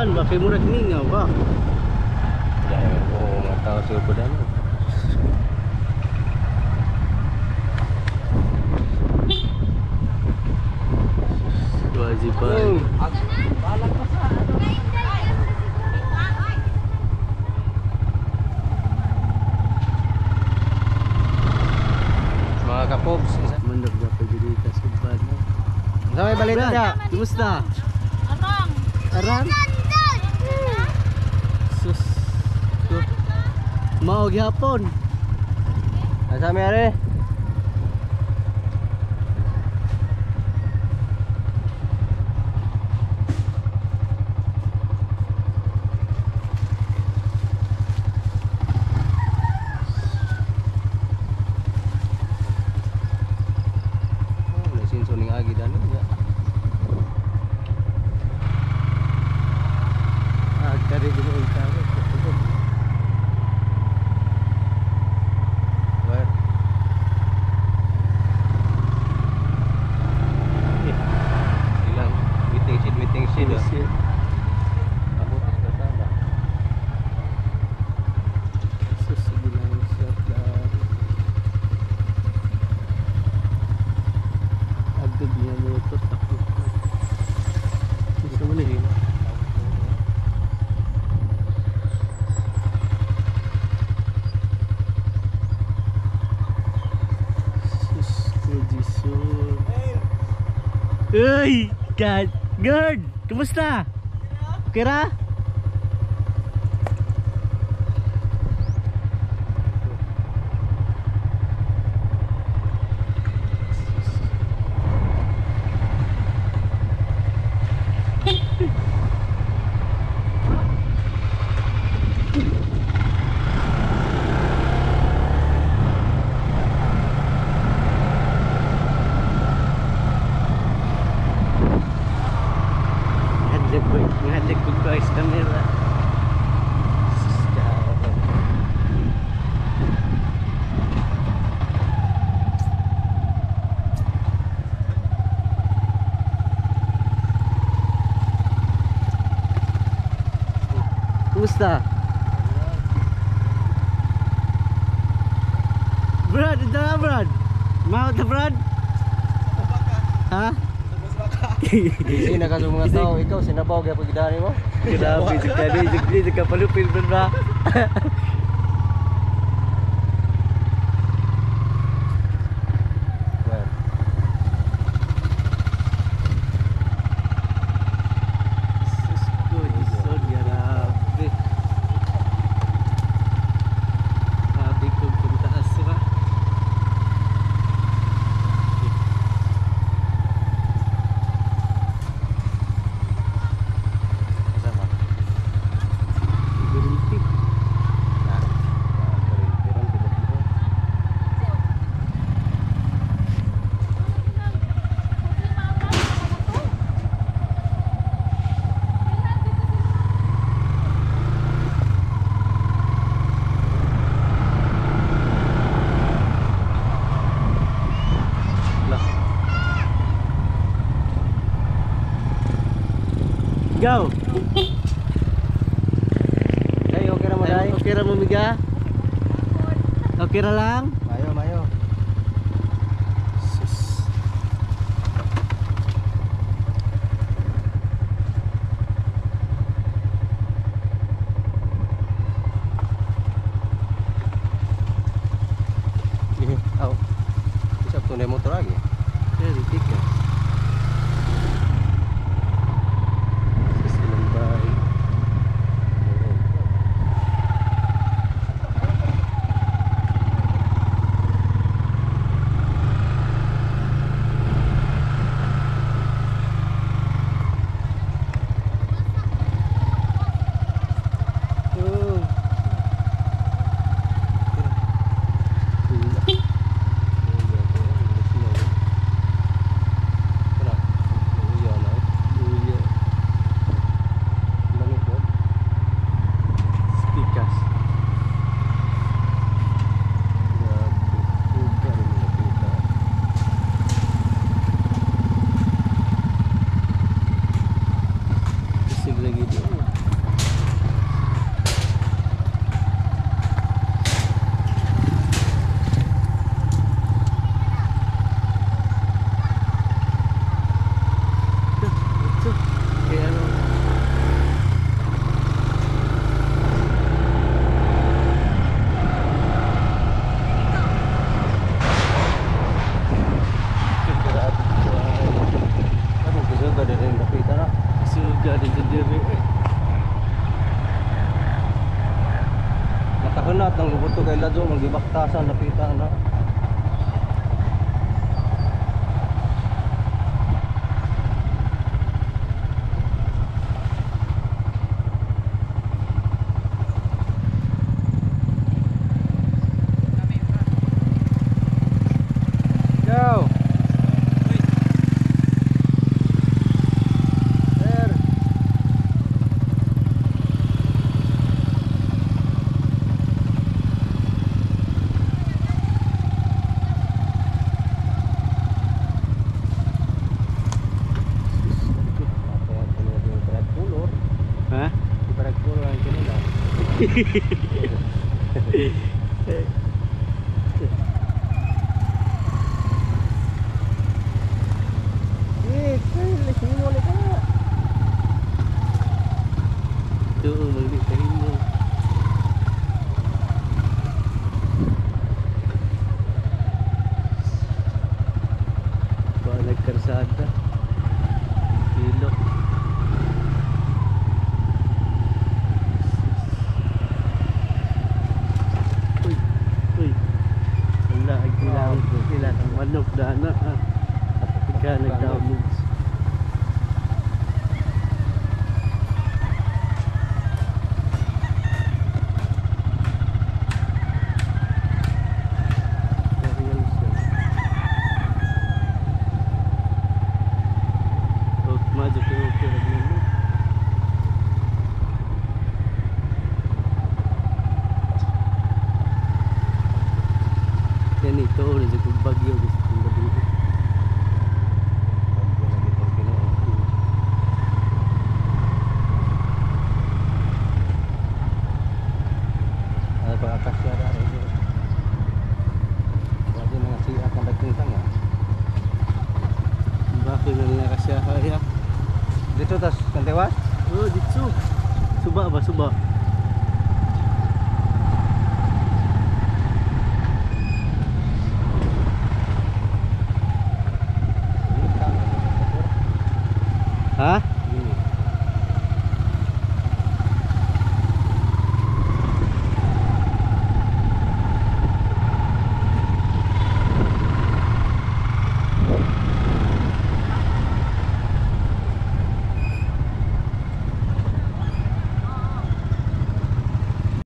kuan ba kay murag ningaw ba. Dahil ko nga tao sa upudan. Wajiban. Mga kapobs, Mandag ba pwede dito sa bad mo? sa may balita niya. Kumusta? Arang. Aran? Sus. Mao gyapon. Asa may are? Suning agi dan ya. Kari dulu utara. Ber. Hilang meeting sheet dah. Aku tak bersama. Sus bilang siap dah. Agad niya motor takot. Gusto mo na yun. Uy! Gerd! Kumusta? Okay ra? Ngadlik ko guys kamera. Kumusta? Brad, ito na Brad. Mahal ka Brad? Ha? Hindi na kaso mga tao, ikaw sinabaw kaya pagdani mo. Grabe, jika ka palupin ba? Go. Day, okay ra mo day. Okay ra mo miga? Okay ra lang? Mayo, mayo. Sus. Aw. Bisa tunai motor lagi. Dari tiket. kay ladyo magibaktasan napita na. Go. Ha? Ibarat ko lang kanila. Sino ulit ka? Oo, maglitahin mo. Ba, nagkarsada. Ilok. Uy, uy. Wala, sila ng manok dana. Pagka nag-downloads. Yan ito, ulit yung bagyo gusto kong gabi. Ada pag-akasya na rin. Wala na nga siya ang dagkong tanga. Bakit na nga kasya kaya? Dito tas kantewas? Oh, dito. Suba ba, suba? Ha?